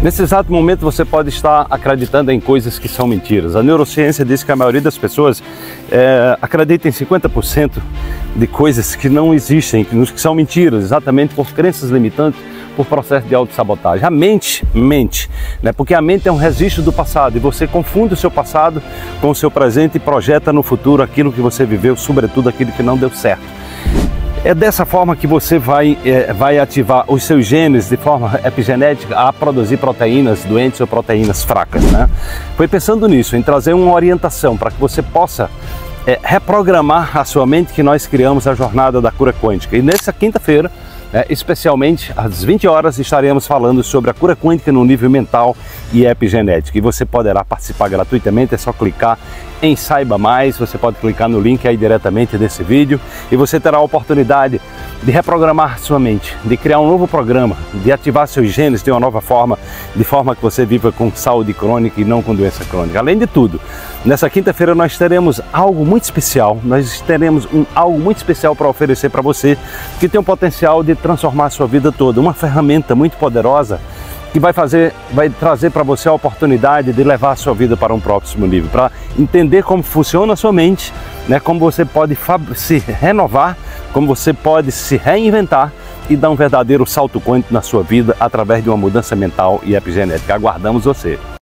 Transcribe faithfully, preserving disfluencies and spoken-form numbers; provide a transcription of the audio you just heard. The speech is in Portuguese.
Nesse exato momento você pode estar acreditando em coisas que são mentiras. A neurociência diz que a maioria das pessoas é, acredita em cinquenta por cento de coisas que não existem, que são mentiras, exatamente por crenças limitantes, por processo de autossabotagem. A mente mente, né? Porque a mente é um registro do passado e você confunde o seu passado com o seu presente e projeta no futuro aquilo que você viveu, sobretudo aquilo que não deu certo. É dessa forma que você vai, é, vai ativar os seus genes de forma epigenética a produzir proteínas doentes ou proteínas fracas, né? Foi pensando nisso, em trazer uma orientação para que você possa é, reprogramar a sua mente, que nós criamos a jornada da cura quântica. E nessa quinta-feira, É, especialmente às vinte horas, estaremos falando sobre a cura quântica no nível mental e epigenética. E você poderá participar gratuitamente, é só clicar em Saiba Mais, você pode clicar no link aí diretamente desse vídeo e você terá a oportunidade de reprogramar sua mente, de criar um novo programa, de ativar seus genes de uma nova forma, de forma que você viva com saúde crônica e não com doença crônica. Além de tudo, nessa quinta-feira nós teremos algo muito especial, nós teremos um, algo muito especial para oferecer para você, que tem o potencial de transformar a sua vida toda, uma ferramenta muito poderosa que vai fazer, vai trazer para você a oportunidade de levar a sua vida para um próximo nível, para entender como funciona a sua mente, né, como você pode se renovar, como você pode se reinventar e dar um verdadeiro salto quântico na sua vida através de uma mudança mental e epigenética. Aguardamos você!